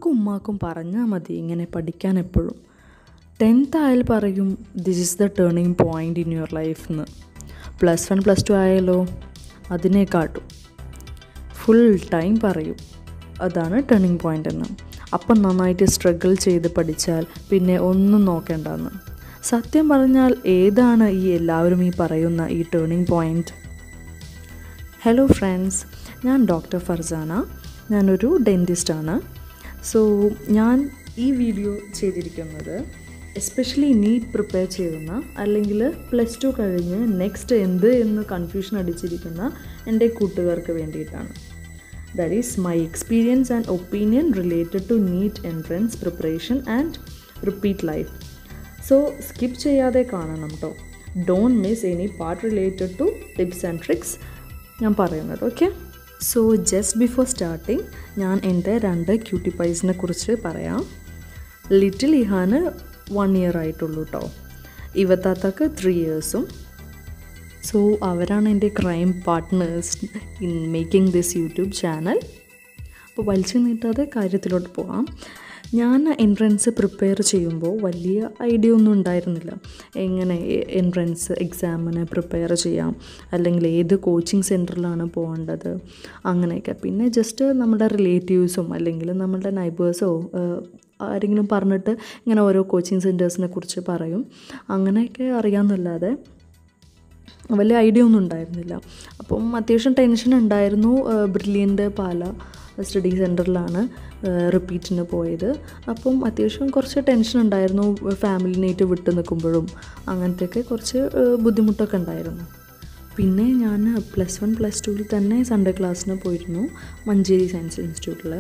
ഉപ്പാക്കും ഉമ്മാക്കും പറഞ്ഞാൽ മതി ഇങ്ങനെ പഠിക്കാൻ എപ്പോഴും. 10th ആയാൽ പറയും this is the turning point in your life എന്ന്. +1 +2 ആയാലോ അതിനെക്കാട്ടും ഫുൾ ടൈം പറയും അതാണ് ടേണിംഗ് പോയിൻ്റ് എന്ന്. അപ്പം നന്നായിട്ട് സ്ട്രഗിൾ ചെയ്ത് പഠിച്ചാൽ പിന്നെ ഒന്നും നോക്കേണ്ടെന്ന്. സത്യം പറഞ്ഞാൽ ഏതാണ് ഈ എല്ലാവരും ഈ പറയുന്ന ഈ ടേണിംഗ് പോയിൻ്റ്? ഹലോ ഫ്രണ്ട്സ്, ഞാൻ ഡോക്ടർ ഫർസാന. ഞാനൊരു ഡെൻറ്റിസ്റ്റാണ്. സോ ഞാൻ ഈ വീഡിയോ ചെയ്തിരിക്കുന്നത് എസ്പെഷ്യലി നീറ്റ് പ്രിപ്പയർ ചെയ്യുന്ന അല്ലെങ്കിൽ +2 കഴിഞ്ഞ് നെക്സ്റ്റ് എന്ത് എന്ന് കൺഫ്യൂഷൻ അടിച്ചിരിക്കുന്ന എൻ്റെ കൂട്ടുകാർക്ക് വേണ്ടിയിട്ടാണ്. That is my experience and opinion related to NEET entrance preparation and repeat life. So skip ചെയ്യാതെ കാണണം കേട്ടോ. Don't miss any part related to tips and tricks ഞാൻ പറയുന്നത്. Okay, so just before starting ഞാൻ എൻ്റെ 2 ക്യൂട്ടി പൈസിനെ കുറിച്ച് പറയാം. Little ഇഹാന് 1 year ആയിട്ടുള്ളൂ കേട്ടോ. ഇവത്താത്തക്ക് 3 yearsഉം. സോ അവരാണ് എൻ്റെ crime partners in making this YouTube channel. അപ്പോൾ വലിച്ചു നീട്ടാതെ കാര്യത്തിലോട്ട് പോകാം. ഞാൻ എൻട്രൻസ് പ്രിപ്പയർ ചെയ്യുമ്പോൾ വലിയ ഐഡിയ ഒന്നും ഉണ്ടായിരുന്നില്ല. എങ്ങനെ എൻട്രൻസ് എക്സാമിന് പ്രിപ്പയർ ചെയ്യാം, അല്ലെങ്കിൽ ഏത് കോച്ചിങ് സെൻറ്ററിലാണ് പോകേണ്ടത്, അങ്ങനെയൊക്കെ. പിന്നെ ജസ്റ്റ് നമ്മുടെ റിലേറ്റീവ്സും അല്ലെങ്കിൽ നമ്മുടെ നൈബേഴ്സോ ആരെങ്കിലും പറഞ്ഞിട്ട് ഇങ്ങനെ ഓരോ കോച്ചിങ് സെൻറ്റേഴ്സിനെ കുറിച്ച് പറയും. അങ്ങനെയൊക്കെ അറിയാമെന്നല്ലാതെ വലിയ ഐഡിയ ഒന്നും ഉണ്ടായിരുന്നില്ല. അപ്പം അത്യാവശ്യം ടെൻഷൻ ഉണ്ടായിരുന്നു. ബ്രില്യൻ്റ് പാല സ്റ്റഡി സെൻറ്ററിലാണ് റിപ്പീറ്റിന് പോയത്. അപ്പം അത്യാവശ്യം കുറച്ച് ടെൻഷൻ ഉണ്ടായിരുന്നു. ഫാമിലിനായിട്ട് വിട്ട് നിൽക്കുമ്പോഴും അങ്ങനത്തെയൊക്കെ കുറച്ച് ബുദ്ധിമുട്ടൊക്കെ ഉണ്ടായിരുന്നു. പിന്നെ ഞാൻ +1 +2 തന്നെ സൺഡേ ക്ലാസ്സിന് പോയിരുന്നു മഞ്ചേരി സയൻസ് ഇൻസ്റ്റിറ്റ്യൂട്ടിൽ.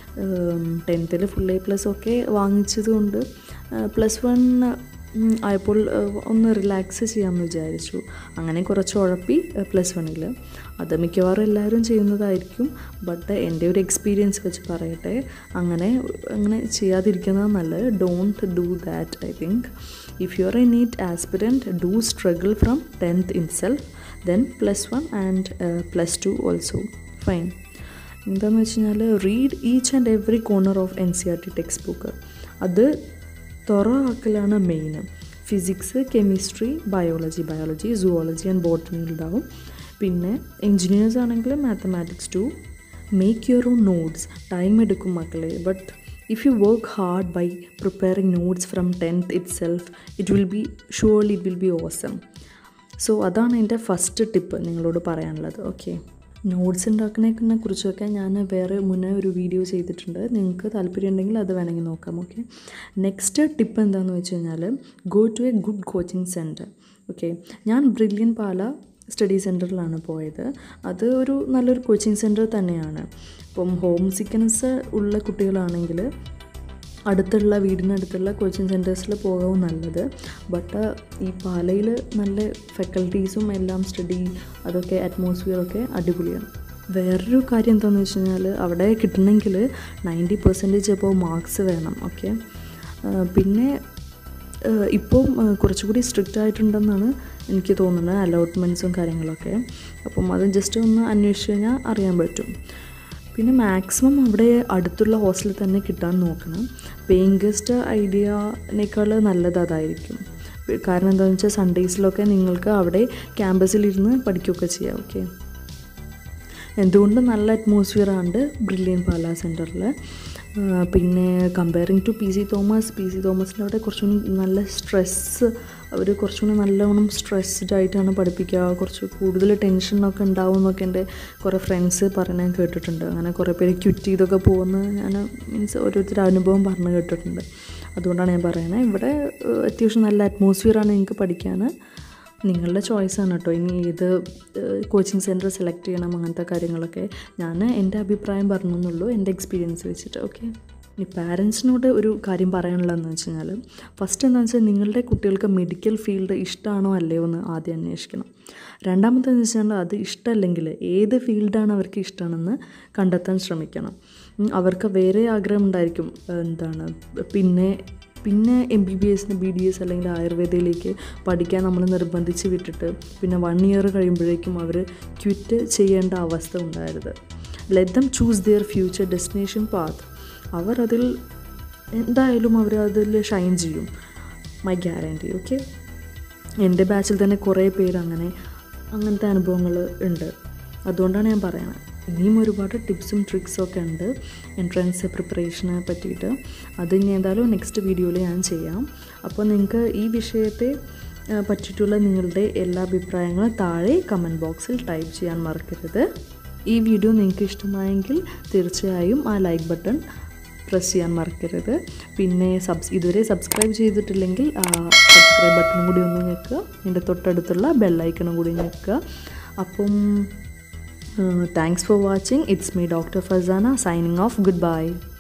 10th ഫുൾ A+ ഒക്കെ വാങ്ങിച്ചത് കൊണ്ട് +1 ആയപ്പോൾ ഒന്ന് റിലാക്സ് ചെയ്യാമെന്ന് വിചാരിച്ചു. അങ്ങനെ കുറച്ച് ഉഴപ്പി +1. അത് മിക്കവാറും എല്ലാവരും ചെയ്യുന്നതായിരിക്കും. ബട്ട് എൻ്റെ ഒരു എക്സ്പീരിയൻസ് വെച്ച് പറയട്ടെ, അങ്ങനെ ചെയ്യാതിരിക്കുന്നത് നല്ലത്. Don't do that. I think if you are a NEET aspirant, do struggle from 10th itself, then +1 and +2 also fine. എന്താണെന്ന് വെച്ച് കഴിഞ്ഞാൽ read each and every corner of NCERT textbook. അത് ആക്കലാണ് main. Physics, chemistry, biology, zoology and botany ഉണ്ടാവും. പിന്നെ engineers ആണെങ്കിൽ mathematics too. Make your own notes. Time എടുക്കും മക്കളെ, but if you work hard by preparing notes from 10th itself, it will be awesome. So അതാണ് എൻ്റെ first tip നിങ്ങളോട് പറയാനുള്ളത്. Okay, notes ഉണ്ടാക്കുന്നതിനെ കുറിച്ചൊക്കെ ഞാൻ മുന്നേ ഒരു വീഡിയോ ചെയ്തിട്ടുണ്ട്. നിങ്ങൾക്ക് താല്പര്യം ഉണ്ടെങ്കിൽ അത് വേണമെങ്കിൽ നോക്കാം. ഓക്കെ, നെക്സ്റ്റ് ടിപ്പ് എന്താണെന്ന് വെച്ച് കഴിഞ്ഞാൽ go to a good coaching centre. Okay, ഞാൻ ബ്രില്യൻ്റ് പാല സ്റ്റഡി സെൻറ്ററിലാണ് പോയത്. അത് നല്ലൊരു കോച്ചിങ് സെൻറ്റർ തന്നെയാണ്. ഇപ്പം ഹോം സിക്നസ് ഉള്ള കുട്ടികളാണെങ്കിൽ വീടിനടുത്തുള്ള കോച്ചിങ് സെൻറ്റേഴ്സിൽ പോകാവും നല്ലത്. ബട്ട് ഈ പാലയിൽ നല്ല ഫാക്കൽറ്റീസും എല്ലാം അതൊക്കെ അറ്റ്മോസ്ഫിയറൊക്കെ അടിപൊളിയാണ്. വേറൊരു കാര്യം എന്താണെന്ന് വെച്ച് കഴിഞ്ഞാൽ അവിടെ കിട്ടണമെങ്കിൽ 90% അപ്പോൾ മാർക്സ് വേണം. ഓക്കെ, പിന്നെ ഇപ്പോൾ കുറച്ചുകൂടി സ്ട്രിക്റ്റ് ആയിട്ടുണ്ടെന്നാണ് എനിക്ക് തോന്നുന്നത്, അലോട്ട്മെൻറ്റ്സും കാര്യങ്ങളൊക്കെ. അപ്പം അത് ജസ്റ്റ് ഒന്ന് അന്വേഷിച്ച് കഴിഞ്ഞാൽ അറിയാൻ പറ്റും. പിന്നെ മാക്സിമം അവിടെ അടുത്തുള്ള ഹോസ്റ്റലിൽ തന്നെ കിട്ടാൻ നോക്കണം. പേയിങ് ഗസ്റ്റ് ഐഡിയനേക്കാൾ നല്ലത് അതായിരിക്കും. കാരണം എന്താണെന്ന് വെച്ചാൽ സൺഡേസിലൊക്കെ നിങ്ങൾക്ക് അവിടെ ക്യാമ്പസിലിരുന്ന് പഠിക്കുകയൊക്കെ ചെയ്യാം. ഓക്കെ, എന്തുകൊണ്ട് നല്ല അറ്റ്മോസ്ഫിയറാണ് ബ്രില്യൻ്റ് പാല സെൻറ്ററിൽ. പിന്നെ കമ്പയറിങ് ടു PC തോമസിൻ്റെ അവിടെ കുറച്ചും നല്ല അവർ കുറച്ചുകൂടി നല്ലവണ്ണം സ്ട്രെസ്ഡ് ആയിട്ടാണ് പഠിപ്പിക്കുക. കുറച്ച് കൂടുതൽ ടെൻഷനൊക്കെ ഉണ്ടാവും എന്നൊക്കെ എൻ്റെ കുറേ ഫ്രണ്ട്സ് പറയാൻ കേട്ടിട്ടുണ്ട്. അങ്ങനെ കുറേ പേര് ക്വിറ്റ് ചെയ്തൊക്കെ പോകുന്നത് ഞാൻ ഓരോരുത്തരുടെ അനുഭവം പറഞ്ഞു കേട്ടിട്ടുണ്ട്. അതുകൊണ്ടാണ് ഞാൻ പറയുന്നത്. ഇവിടെ അത്യാവശ്യം നല്ല അറ്റ്മോസ്ഫിയറാണ് നിങ്ങൾക്ക് പഠിക്കാൻ. നിങ്ങളുടെ ചോയ്സാണ് കേട്ടോ ഇനി ഏത് കോച്ചിങ് സെൻറ്റർ സെലക്ട് ചെയ്യണം, അങ്ങനത്തെ കാര്യങ്ങളൊക്കെ. ഞാൻ എൻ്റെ അഭിപ്രായം പറഞ്ഞെന്നുള്ളൂ, എൻ്റെ എക്സ്പീരിയൻസ് വെച്ചിട്ട്. ഓക്കെ, ഇനി പാരൻസിനോട് ഒരു കാര്യം പറയാനുള്ളതെന്ന് വെച്ച് കഴിഞ്ഞാൽ ഫസ്റ്റ് എന്താണെന്ന് വെച്ചാൽ നിങ്ങളുടെ കുട്ടികൾക്ക് മെഡിക്കൽ ഫീൽഡ് ഇഷ്ടമാണോ അല്ലയോ എന്ന് ആദ്യം അന്വേഷിക്കണം. രണ്ടാമത്തേന്ന് വെച്ചാൽ അത് ഇഷ്ടമല്ലെങ്കിൽ ഏത് ഫീൽഡാണ് അവർക്ക് ഇഷ്ടമാണെന്ന് കണ്ടെത്താൻ ശ്രമിക്കണം. അവർക്ക് വേറെ ആഗ്രഹം ഉണ്ടായിരിക്കും, പിന്നെ MBBS BDS അല്ലെങ്കിൽ ആയുർവേദയിലേക്ക് പഠിക്കാൻ നമ്മൾ നിർബന്ധിച്ച് വിട്ടിട്ട് പിന്നെ 1 year കഴിയുമ്പോഴേക്കും അവർ ക്വിറ്റ് ചെയ്യേണ്ട അവസ്ഥ ഉണ്ടായത്. Let them choose their future destination path. അവരതിൽ എന്തായാലും അവരതിൽ ഷൈൻ ചെയ്യും, മൈ ഗ്യാരൻറ്റി. ഓക്കെ, എൻ്റെ ബാച്ചിൽ തന്നെ കുറേ പേര് അങ്ങനത്തെ അനുഭവങ്ങൾ ഉണ്ട്. അതുകൊണ്ടാണ് ഞാൻ പറയുന്നത്. ഇനിയും ഒരുപാട് ടിപ്സും ട്രിക്സും ഒക്കെ ഉണ്ട് എൻട്രൻസ് പ്രിപ്പറേഷനെ പറ്റിയിട്ട്. അത് ഇനി എന്തായാലും നെക്സ്റ്റ് വീഡിയോയിൽ ഞാൻ ചെയ്യാം. അപ്പോൾ നിങ്ങൾക്ക് ഈ വിഷയത്തെ പറ്റിയിട്ടുള്ള നിങ്ങളുടെ എല്ലാ അഭിപ്രായങ്ങളും താഴെ കമൻറ്റ് ബോക്സിൽ ടൈപ്പ് ചെയ്യാൻ മറക്കരുത്. ഈ വീഡിയോ നിങ്ങൾക്ക് ഇഷ്ടമായെങ്കിൽ തീർച്ചയായും ആ ലൈക്ക് ബട്ടൺ പ്രസ് ചെയ്യാൻ മറക്കരുത്. പിന്നെ ഇതുവരെ സബ്സ്ക്രൈബ് ചെയ്തിട്ടില്ലെങ്കിൽ ആ സബ്സ്ക്രൈബ് ബട്ടണും കൂടി ഒന്ന് ഞെക്കുക, ഇതിൻ്റെ തൊട്ടടുത്തുള്ള ബെല്ലൈക്കണും കൂടി ഞെക്കുക. അപ്പം thanks for watching. It's me doctor Farsana signing off. Good bye.